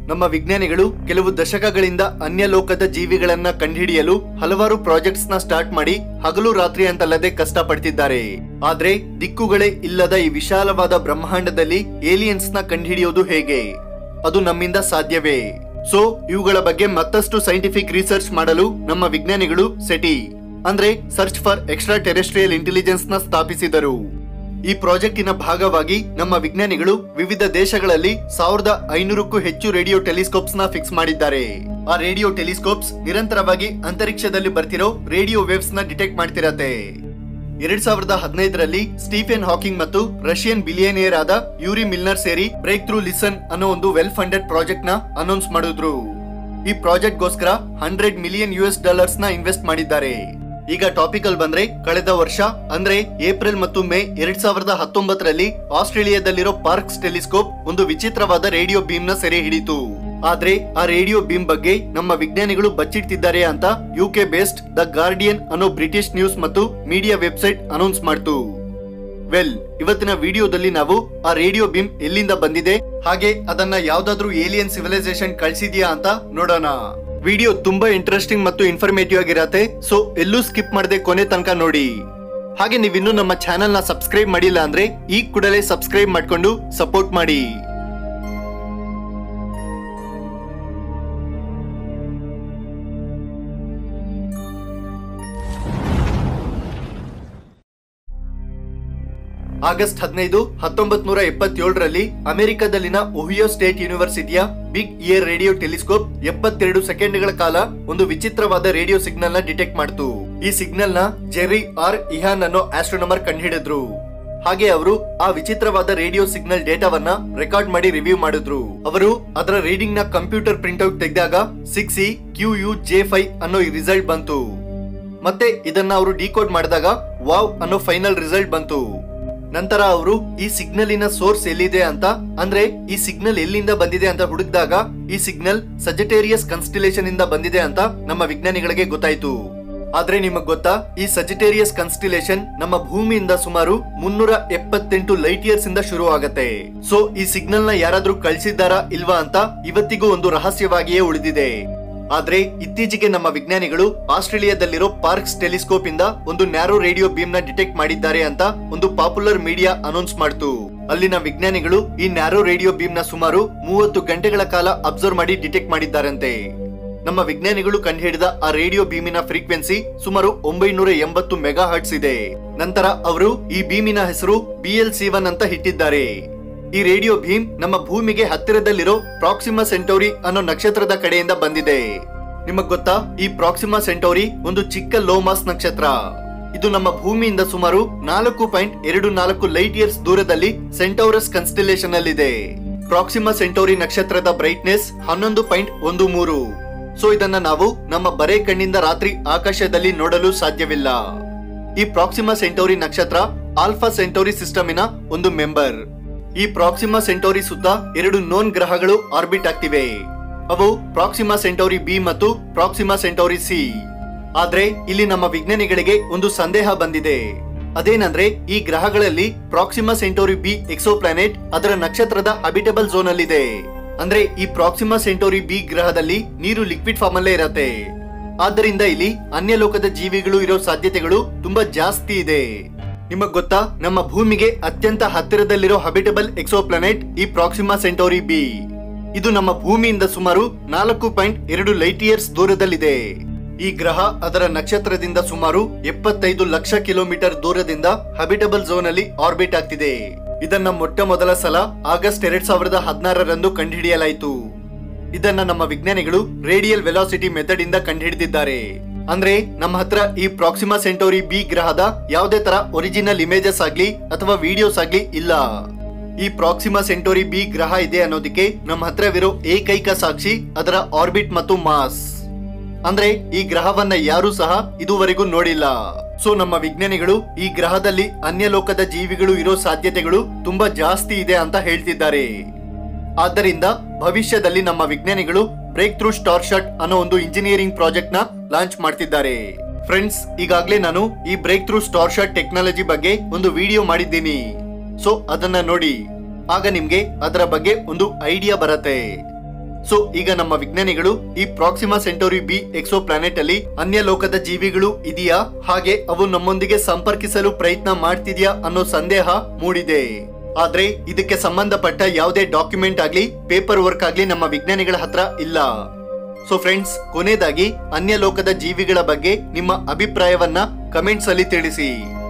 ನಮ್ಮ ವಿಜ್ಞಾನಿಗಳು ಕೆಲವು ದಶಕಗಳಿಂದ ಅನ್ಯ ಲೋಕದ ಜೀವಿಗಳನ್ನ ಕಂಡುಹಿಡಿಯಲು ಹಲವಾರು ಪ್ರಾಜೆಕ್ಟ್ಸ್ ನ ಸ್ಟಾರ್ಟ್ ಮಾಡಿ ಹಗಲು ರಾತ್ರಿ ಅಂತಲ್ಲದೆ ಕಷ್ಟ ಪಡ್ತಿದ್ದಾರೆ. ಆದ್ರೆ ದಿಕ್ಕುಗಳೇ ಇಲ್ಲದ ಈ ವಿಶಾಲವಾದ ಬ್ರಹ್ಮಾಂಡದಲ್ಲಿ ಏಲಿಯನ್ಸ್ ನ ಕಂಡುಹಿಡಿಯೋದು ಹೇಗೆ? ಅದು ನಮ್ಮಿಂದ ಸಾಧ್ಯವೇ? ಸೊ ಇವುಗಳ ಬಗ್ಗೆ ಮತ್ತಷ್ಟು ಸೈಂಟಿಫಿಕ್ ರಿಸರ್ಚ್ ಮಾಡಲು ನಮ್ಮ ವಿಜ್ಞಾನಿಗಳು ಸೆಟಿ ಅಂದ್ರೆ search for extra terrestrial intelligence ನ ಸ್ಥಾಪಿಸಿದರು. ಈ ಪ್ರಾಜೆಕ್ಟಿನ ಭಾಗವಾಗಿ ನಮ್ಮ ವಿಜ್ಞಾನಿಗಳು ವಿವಿಧ ದೇಶಗಳಲ್ಲಿ 1500ಕ್ಕೂ ಹೆಚ್ಚು ರೇಡಿಯೋ ಟೆಲಿಸ್ಕೋಪ್ಸ್ ನ ಫಿಕ್ಸ್ ಮಾಡಿದ್ದಾರೆ. ಆ ರೇಡಿಯೋ ಟೆಲಿಸ್ಕೋಪ್ಸ್ ನಿರಂತರವಾಗಿ ಅಂತರಿಕ್ಷದಲ್ಲಿ ಬರ್ತಿರೋ ರೇಡಿಯೋ ವೇವ್ಸ್ ನ ಡಿಟೆಕ್ಟ್ ಮಾಡ್ತಿರತ್ತೆ. 2015ರಲ್ಲಿ ಸ್ಟೀಫೆನ್ ಹಾಕಿಂಗ್ ಮತ್ತು ರಷ್ಯನ್ ಬಿಲಿಯನಿಯರ್ ಆದ ಯೂರಿ ಮಿಲ್ನರ್ ಸೇರಿ ಬ್ರೇಕ್ ಥ್ರೂ ಲಿಸನ್ ಅನ್ನೋ ಒಂದು ವೆಲ್ ಫಂಡೆಡ್ ಪ್ರಾಜೆಕ್ಟ್ ನ ಅನೌನ್ಸ್ ಮಾಡಿದ್ರು. ಈ ಪ್ರಾಜೆಕ್ಟ್ ಗೋಸ್ಕರ $100 ಮಿಲಿಯನ್ ನ ಇನ್ವೆಸ್ಟ್ ಮಾಡಿದ್ದಾರೆ. ಈಗ ಟಾಪಿಕಲ್ ಬಂದ್ರೆ, ಕಳೆದ ವರ್ಷ ಅಂದ್ರೆ ಏಪ್ರಿಲ್ ಮತ್ತು ಮೇ 2019ರಲ್ಲಿ ಆಸ್ಟ್ರೇಲಿಯಾದಲ್ಲಿರೋ ಪಾರ್ಕ್ಸ್ ಟೆಲಿಸ್ಕೋಪ್ ಒಂದು ವಿಚಿತ್ರವಾದ ರೇಡಿಯೋ ಬೀಮ್ ನ ಸೆರೆ ಹಿಡಿತು. ಆದ್ರೆ ಆ ರೇಡಿಯೋ ಬೀಮ್ ಬಗ್ಗೆ ನಮ್ಮ ವಿಜ್ಞಾನಿಗಳು ಬಚ್ಚಿಡ್ತಿದ್ದಾರೆ ಅಂತ UK ಬೇಸ್ಡ್ ದ ಗಾರ್ಡಿಯನ್ ಅನ್ನೋ ಬ್ರಿಟಿಷ್ ನ್ಯೂಸ್ ಮತ್ತು ಮೀಡಿಯಾ ವೆಬ್ಸೈಟ್ ಅನೌನ್ಸ್ ಮಾಡ್ತು. ವೆಲ್, ಇವತ್ತಿನ ವಿಡಿಯೋದಲ್ಲಿ ನಾವು ಆ ರೇಡಿಯೋ ಬೀಮ್ ಎಲ್ಲಿಂದ ಬಂದಿದೆ, ಹಾಗೆ ಅದನ್ನ ಯಾವ್ದಾದ್ರೂ ಏಲಿಯನ್ ಸಿವಿಲೈಸೇಷನ್ ಕಳ್ಸಿದ್ಯಾ ಅಂತ ನೋಡೋಣ. ವಿಡಿಯೋ ತುಂಬಾ ಇಂಟ್ರೆಸ್ಟಿಂಗ್ ಮತ್ತು ಇನ್ಫಾರ್ಮೇಟಿವ್ ಆಗಿರತ್ತೆ, ಸೊ ಎಲ್ಲೂ ಸ್ಕಿಪ್ ಮಾಡದೆ ಕೊನೆ ತನಕ ನೋಡಿ. ಹಾಗೆ ನೀವಿನ್ನೂ ನಮ್ಮ ಚಾನೆಲ್ ನ ಸಬ್ಸ್ಕ್ರೈಬ್ ಮಾಡಿಲ್ಲ ಅಂದ್ರೆ ಈ ಕೂಡಲೇ ಸಬ್ಸ್ಕ್ರೈಬ್ ಮಾಡ್ಕೊಂಡು ಸಪೋರ್ಟ್ ಮಾಡಿ. ಆಗಸ್ಟ್ 15, 1977ರಲ್ಲಿ ಅಮೆರಿಕದಲ್ಲಿನ ಒಹಿಯೋ ಸ್ಟೇಟ್ ಯೂನಿವರ್ಸಿಟಿಯ ಬಿಗ್ ಇಯರ್ ರೇಡಿಯೋ ಟೆಲಿಸ್ಕೋಪ್ 72 ಸೆಕೆಂಡ್ಗಳ ಕಾಲ ಒಂದು ವಿಚಿತ್ರವಾದ ರೇಡಿಯೋ ಸಿಗ್ನಲ್ ನ ಡಿಟೆಕ್ಟ್ ಮಾಡ್ತು. ಈ ಸಿಗ್ನಲ್ ನ ಜೆರ್ರಿ ಆರ್ ಇಹಾನ್ ಅನ್ನೋ ಆಸ್ಟ್ರೋನಮರ್ ಕಂಡುಹಿಡಿದ್ರು. ಹಾಗೆ ಅವರು ಆ ವಿಚಿತ್ರವಾದ ರೇಡಿಯೋ ಸಿಗ್ನಲ್ ಡೇಟಾವನ್ನ ರೆಕಾರ್ಡ್ ಮಾಡಿ ರಿವ್ಯೂ ಮಾಡಿದ್ರು. ಅವರು ಅದರ ರೀಡಿಂಗ್ ನ ಕಂಪ್ಯೂಟರ್ ಪ್ರಿಂಟ್ಔಟ್ ತೆಗೆದಾಗ 6EQUJ5 ಅನ್ನೋ ಈ ರಿಸಲ್ಟ್ ಬಂತು. ಮತ್ತೆ ಇದನ್ನ ಅವರು ಡಿಕೋಡ್ ಮಾಡಿದಾಗ ವಾವ್ ಅನ್ನೋ ಫೈನಲ್ ರಿಸಲ್ಟ್ ಬಂತು. ನಂತರ ಅವರು ಈ ಸಿಗ್ನಲಿನ ಸೋರ್ಸ್ ಎಲ್ಲಿದೆ ಅಂತ, ಅಂದ್ರೆ ಈ ಸಿಗ್ನಲ್ ಎಲ್ಲಿಂದ ಬಂದಿದೆ ಅಂತ ಹುಡುಕಿದಾಗ ಈ ಸಿಗ್ನಲ್ ಸಜಿಟೇರಿಯಸ್ ಕಾನ್ಸ್ಟಲೇಷನ್ ಇಂದ ಬಂದಿದೆ ಅಂತ ನಮ್ಮ ವಿಜ್ಞಾನಿಗಳಿಗೆ ಗೊತ್ತಾಯ್ತು. ಆದ್ರೆ ನಿಮಗ್ ಗೊತ್ತಾ, ಈ ಸಜಿಟೇರಿಯಸ್ ಕಾನ್ಸ್ಟಲೇಷನ್ ನಮ್ಮ ಭೂಮಿಯಿಂದ ಸುಮಾರು 378 ಲೈಟ್ ಇಯರ್ಸ್ ಇಂದ ಶುರು ಆಗತ್ತೆ. ಸೊ ಈ ಸಿಗ್ನಲ್ ನ ಯಾರಾದ್ರೂ ಕಳ್ಸಿದ್ದಾರಾ ಇಲ್ವಾ ಅಂತ ಇವತ್ತಿಗೂ ಒಂದು ರಹಸ್ಯವಾಗಿಯೇ ಉಳಿದಿದೆ. ಆದ್ರೆ ಇತ್ತೀಚೆಗೆ ನಮ್ಮ ವಿಜ್ಞಾನಿಗಳು ಆಸ್ಟ್ರೇಲಿಯಾದಲ್ಲಿರೋ ಪಾರ್ಕ್ಸ್ ಟೆಲಿಸ್ಕೋಪ್ ಇಂದ ಒಂದು ನ್ಯಾರೋ ರೇಡಿಯೋ ಬೀಮ್ ನ ಡಿಟೆಕ್ಟ್ ಮಾಡಿದ್ದಾರೆ ಅಂತ ಒಂದು ಪಾಪ್ಯುಲರ್ ಮೀಡಿಯಾ ಅನೌನ್ಸ್ ಮಾಡ್ತು. ಅಲ್ಲಿನ ವಿಜ್ಞಾನಿಗಳು ಈ ನ್ಯಾರೋ ರೇಡಿಯೋ ಬೀಮ್ ನ ಸುಮಾರು 30 ಗಂಟೆಗಳ ಕಾಲ ಅಬ್ಸರ್ವ್ ಮಾಡಿ ಡಿಟೆಕ್ಟ್ ಮಾಡಿದ್ದಾರಂತೆ. ನಮ್ಮ ವಿಜ್ಞಾನಿಗಳು ಕಂಡುಹಿಡಿದ ಆ ರೇಡಿಯೋ ಬೀಮಿನ ಫ್ರೀಕ್ವೆನ್ಸಿ ಸುಮಾರು 980 ಮೆಗಾ ಹರ್ಟ್ಸ್ ಇದೆ. ನಂತರ ಅವರು ಈ ಬೀಮಿನ ಹೆಸರು BL-C1 ಅಂತ ಇಟ್ಟಿದ್ದಾರೆ. ಈ ರೇಡಿಯೋ ಬೀಮ್ ನಮ್ಮ ಭೂಮಿಗೆ ಹತ್ತಿರದಲ್ಲಿರೋ ಪ್ರಾಕ್ಸಿಮಾ ಸೆಂಟೌರಿ ಅನ್ನೋ ನಕ್ಷತ್ರದ ಕಡೆಯಿಂದ ಬಂದಿದೆ. ನಿಮಗ್ ಗೊತ್ತಾ, ಈ ಪ್ರಾಕ್ಸಿಮಾ ಸೆಂಟೌರಿ ಒಂದು ಚಿಕ್ಕ ಲೋ ಮಾಸ್ ನಕ್ಷತ್ರ. ಇದು ನಮ್ಮ ಭೂಮಿಯಿಂದ ಸುಮಾರು 4.24 ಲೈಟ್ ಇಯರ್ಸ್ ದೂರದಲ್ಲಿ ಸೆಂಟೌರಸ್ ಕಾನ್ಸ್ಟಲೇಷನ್ ಅಲ್ಲಿದೆ. ಪ್ರಾಕ್ಸಿಮಾ ಸೆಂಟೌರಿ ನಕ್ಷತ್ರದ ಬ್ರೈಟ್ನೆಸ್ 11.13. ಸೊ ಇದನ್ನ ನಾವು ನಮ್ಮ ಬರೇ ಕಣ್ಣಿಂದ ರಾತ್ರಿ ಆಕಾಶದಲ್ಲಿ ನೋಡಲು ಸಾಧ್ಯವಿಲ್ಲ. ಈ ಪ್ರಾಕ್ಸಿಮಾ ಸೆಂಟೌರಿ ನಕ್ಷತ್ರ ಆಲ್ಫಾ ಸೆಂಟೌರಿ ಸಿಸ್ಟಮಿನ ಒಂದು ಮೆಂಬರ್. ಈ ಪ್ರಾಕ್ಸಿಮಾ ಸೆಂಟೌರಿ ಸುತ್ತ 2 ನೋನ್ ಗ್ರಹಗಳು ಆರ್ಬಿಟ್ ಆಗ್ತಿವೆ. ಅವು ಪ್ರಾಕ್ಸಿಮಾ ಸೆಂಟೌರಿ ಬಿ ಮತ್ತು ಪ್ರಾಕ್ಸಿಮಾ ಸೆಂಟೌರಿ ಸಿ. ಆದ್ರೆ ಇಲ್ಲಿ ನಮ್ಮ ವಿಜ್ಞಾನಿಗಳಿಗೆ ಒಂದು ಸಂದೇಹ ಬಂದಿದೆ. ಅದೇನಂದ್ರೆ, ಈ ಗ್ರಹಗಳಲ್ಲಿ Proxima Centauri B exoplanet ಅದರ ನಕ್ಷತ್ರದ ಹ್ಯಾಬಿಟಬಲ್ ಝೋನ್ ಅಲ್ಲಿದೆ. ಅಂದ್ರೆ ಈ ಪ್ರಾಕ್ಸಿಮಾ ಸೆಂಟೌರಿ ಬಿ ಗ್ರಹದಲ್ಲಿ ನೀರು ಲಿಕ್ವಿಡ್ ಫಾರ್ಮ್ ಅಲ್ಲೇ ಇರತ್ತೆ. ಆದ್ದರಿಂದ ಇಲ್ಲಿ ಅನ್ಯ ಲೋಕದ ಜೀವಿಗಳು ಇರೋ ಸಾಧ್ಯತೆಗಳು ತುಂಬಾ ಜಾಸ್ತಿ ಇದೆ. ನಿಮಗ್ ಗೊತ್ತಾ, ನಮ್ಮ ಭೂಮಿಗೆ ಅತ್ಯಂತ ಹತ್ತಿರದಲ್ಲಿರೋ ಹ್ಯಾಬಿಟಬಲ್ ಎಕ್ಸೋ ಪ್ಲಾನೆಟ್ ಈ ಪ್ರಾಕ್ಸಿಮಾ ಸೆಂಟೌರಿ ಬಿ. ಇದು ನಮ್ಮ ಭೂಮಿಯಿಂದ ಸುಮಾರು 4.2 ಲೈಟ್ ಇಯರ್ಸ್ ದೂರದಲ್ಲಿದೆ. ಈ ಗ್ರಹ ಅದರ ನಕ್ಷತ್ರದಿಂದ ಸುಮಾರು 75 ಲಕ್ಷ ಕಿಲೋಮೀಟರ್ ದೂರದಿಂದ ಹ್ಯಾಬಿಟಬಲ್ ಝೋನ್ ಅಲ್ಲಿ ಆರ್ಬಿಟ್ ಆಗ್ತಿದೆ. ಇದನ್ನ ಮೊಟ್ಟ ಮೊದಲ ಸಲ ಆಗಸ್ಟ್ 2016ರಂದು ಕಂಡುಹಿಡಿಯಲಾಯಿತು. ಇದನ್ನ ನಮ್ಮ ವಿಜ್ಞಾನಿಗಳು ರೇಡಿಯಲ್ ವೆಲಾಸಿಟಿ ಮೆಥಡ್ ಇಂದ ಕಂಡುಹಿಡಿದಿದ್ದಾರೆ. ಅಂದ್ರೆ ನಮ್ಮ ಹತ್ರ ಈ ಪ್ರಾಕ್ಸಿಮಾ ಸೆಂಟೌರಿ ಬಿ ಗ್ರಹದ ಯಾವುದೇ ತರ ಒರಿಜಿನಲ್ ಇಮೇಜಸ್ ಆಗ್ಲಿ ಅಥವಾ ವಿಡಿಯೋಸ್ ಆಗ್ಲಿ ಇಲ್ಲ. ಈ ಪ್ರಾಕ್ಸಿಮಾ ಸೆಂಟೌರಿ ಬಿ ಗ್ರಹ ಇದೆ ಅನ್ನೋದಕ್ಕೆ ನಮ್ಮ ಹತ್ರವಿರೋ ಏಕೈಕ ಸಾಕ್ಷಿ ಅದರ ಆರ್ಬಿಟ್ ಮತ್ತು ಮಾಸ್. ಅಂದ್ರೆ ಈ ಗ್ರಹವನ್ನ ಯಾರು ಸಹ ಇದುವರೆಗೂ ನೋಡಿಲ್ಲ. ಸೊ ನಮ್ಮ ವಿಜ್ಞಾನಿಗಳು ಈ ಗ್ರಹದಲ್ಲಿ ಅನ್ಯ ಲೋಕದ ಜೀವಿಗಳು ಇರೋ ಸಾಧ್ಯತೆಗಳು ತುಂಬಾ ಜಾಸ್ತಿ ಇದೆ ಅಂತ ಹೇಳ್ತಿದ್ದಾರೆ. ಆದ್ದರಿಂದ ಭವಿಷ್ಯದಲ್ಲಿ ನಮ್ಮ ವಿಜ್ಞಾನಿಗಳು ಬ್ರೇಕ್ ಥ್ರೂ ಸ್ಟಾರ್ ಶಾಟ್ ಅನ್ನೋ ಒಂದು ಇಂಜಿನಿಯರಿಂಗ್ ಪ್ರಾಜೆಕ್ಟ್ ನ ಲಾಂಚ್ ಮಾಡ್ತಿದ್ದಾರೆ. ಫ್ರೆಂಡ್ಸ್, ಈಗಾಗಲೇ ನಾನು ಈ Breakthrough Starshot technology ಬಗ್ಗೆ ಒಂದು ವಿಡಿಯೋ ಮಾಡಿದ್ದೀನಿ. ಸೊ ಅದನ್ನ ನೋಡಿ, ಆಗ ನಿಮ್ಗೆ ಅದರ ಬಗ್ಗೆ ಒಂದು ಐಡಿಯಾ ಬರುತ್ತೆ. ಸೊ ಈಗ ನಮ್ಮ ವಿಜ್ಞಾನಿಗಳು ಈ Proxima Centauri B exoplanet ಅಲ್ಲಿ ಅನ್ಯ ಲೋಕದ ಜೀವಿಗಳು ಇದೆಯಾ, ಹಾಗೆ ಅವು ನಮ್ಮೊಂದಿಗೆ ಸಂಪರ್ಕಿಸಲು ಪ್ರಯತ್ನ ಮಾಡ್ತಿದ್ಯಾ ಅನ್ನೋ ಸಂದೇಹ ಮೂಡಿದೆ. ಆದ್ರೆ ಇದಕ್ಕೆ ಸಂಬಂಧಪಟ್ಟ ಯಾವುದೇ ಡಾಕ್ಯುಮೆಂಟ್ ಆಗ್ಲಿ ಪೇಪರ್ ವರ್ಕ್ ಆಗ್ಲಿ ನಮ್ಮ ವಿಜ್ಞಾನಿಗಳ ಹತ್ರ ಇಲ್ಲ. ಸೊ ಫ್ರೆಂಡ್ಸ್, ಕೊನೆಯದಾಗಿ ಅನ್ಯ ಲೋಕದ ಜೀವಿಗಳ ಬಗ್ಗೆ ನಿಮ್ಮ ಅಭಿಪ್ರಾಯವನ್ನ ಕಮೆಂಟ್ಸ್ ಅಲ್ಲಿ ತಿಳಿಸಿ.